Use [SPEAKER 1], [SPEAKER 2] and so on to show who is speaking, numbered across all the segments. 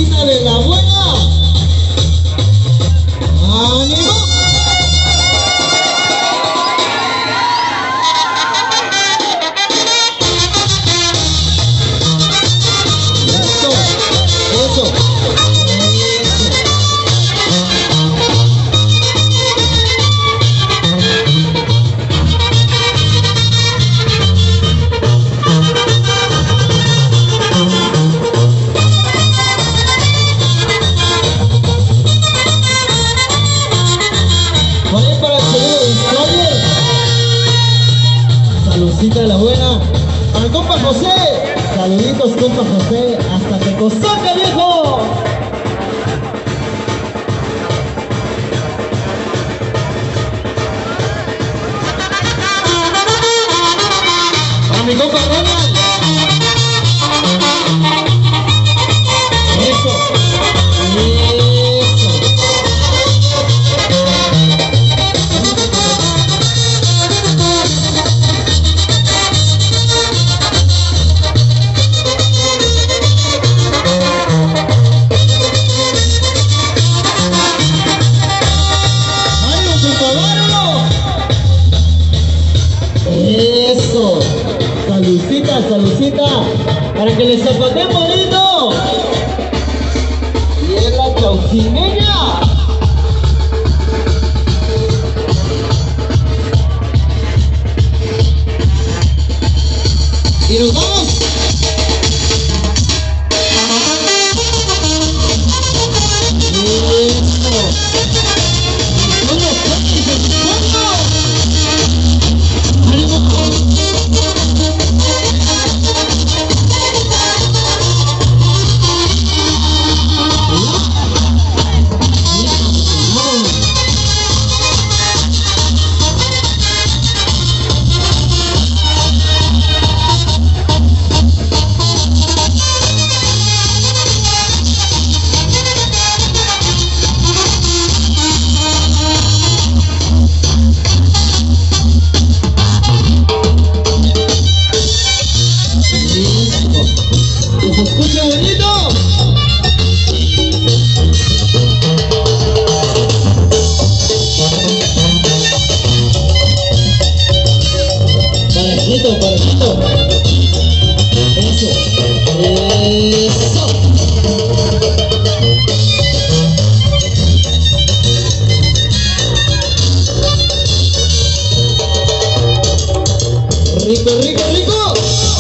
[SPEAKER 1] Salucita de la buena. ¡Ánimo! Eso. Vaya para el segundo destroyer. Saludcita de la buena. Para el compa José. Saluditos, compa José. Hasta Tecozaca, viejo. Para mi compa Ronald. Eso. Eso, saludcita, saludcita, para que les zapateen bonito. Y es la chaucimeña. Y nos vamos. ¡Que se escuche bonito! Parejito, parejito. Eso. Eso. Rico, rico, rico.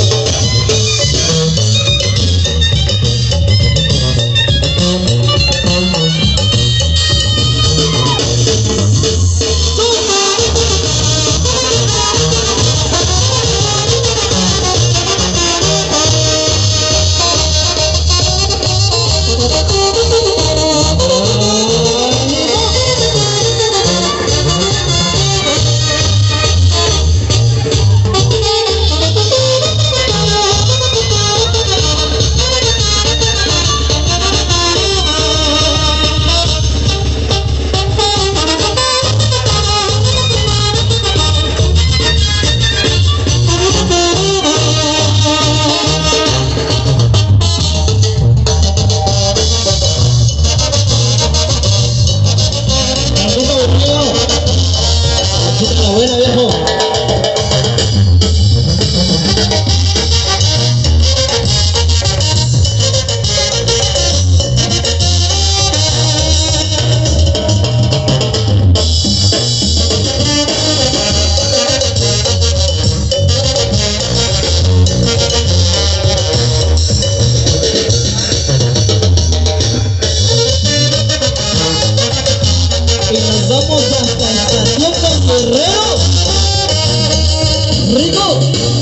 [SPEAKER 1] Buena, viejo. Y nos vamos hasta la estación del Guerrero. ¡Rico!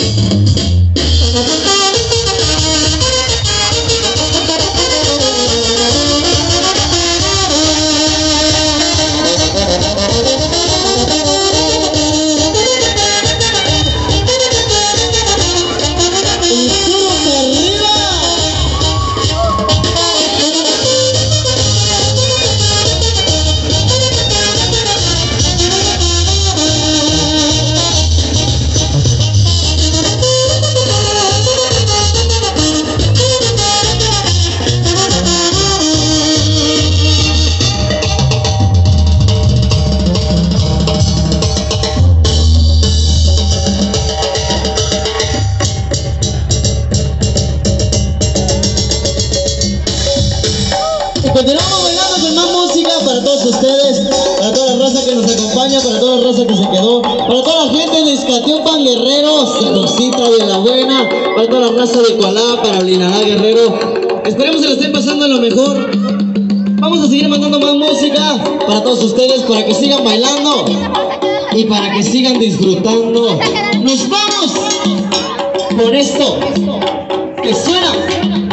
[SPEAKER 1] ¡Y súbete arriba! Continuamos bailando con más música para todos ustedes, para toda la raza que nos acompaña, para toda la raza que se quedó, para toda la gente de Izcatiopan Guerrero, Salucita de la Buena, para toda la raza de Cualá, para Linalá Guerrero. Esperemos que le estén pasando lo mejor. Vamos a seguir mandando más música para todos ustedes, para que sigan bailando y para que sigan disfrutando. Nos vamos con esto que suena